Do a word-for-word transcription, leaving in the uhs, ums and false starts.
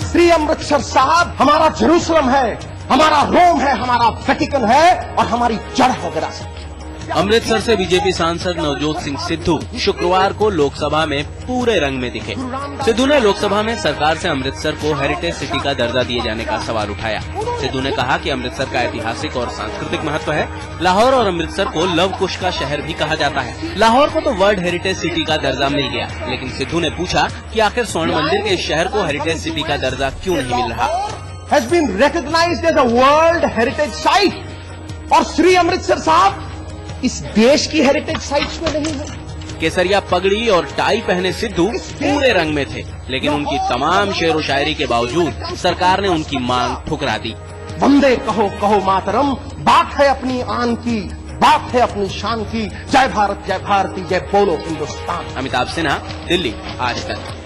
श्री अमृतसर साहब हमारा जेरूसलम है, हमारा रोम है, हमारा वेटिकन है और हमारी जड़ है विरासत। अमृतसर से बीजेपी सांसद नवजोत सिंह सिद्धू शुक्रवार को लोकसभा में पूरे रंग में दिखे। सिद्धू ने लोकसभा में सरकार से अमृतसर को हेरिटेज सिटी का दर्जा दिए जाने का सवाल उठाया। सिद्धू ने कहा कि अमृतसर का ऐतिहासिक और सांस्कृतिक महत्व है। लाहौर और अमृतसर को लव कुश का शहर भी कहा जाता है। लाहौर को तो वर्ल्ड हेरिटेज सिटी का दर्जा मिल गया, लेकिन सिद्धू ने पूछा कि आखिर स्वर्ण मंदिर के इस शहर को हेरिटेज सिटी का दर्जा क्यों नहीं मिल रहा। Has been recognised as a world heritage site और श्री अमृतसर साहब इस देश की हेरिटेज साइट्स में नहीं है। केसरिया पगड़ी और टाई पहने सिद्धू पूरे रंग में थे, लेकिन उनकी तमाम शेर व शायरी के बावजूद सरकार ने उनकी मांग ठुकरा दी। वंदे कहो कहो मातरम, बात है अपनी आन की, बात है अपनी शान की। जय भारत, जय भारती, जय बोलो हिंदुस्तान। अमिताभ सिन्हा, दिल्ली, आज तक।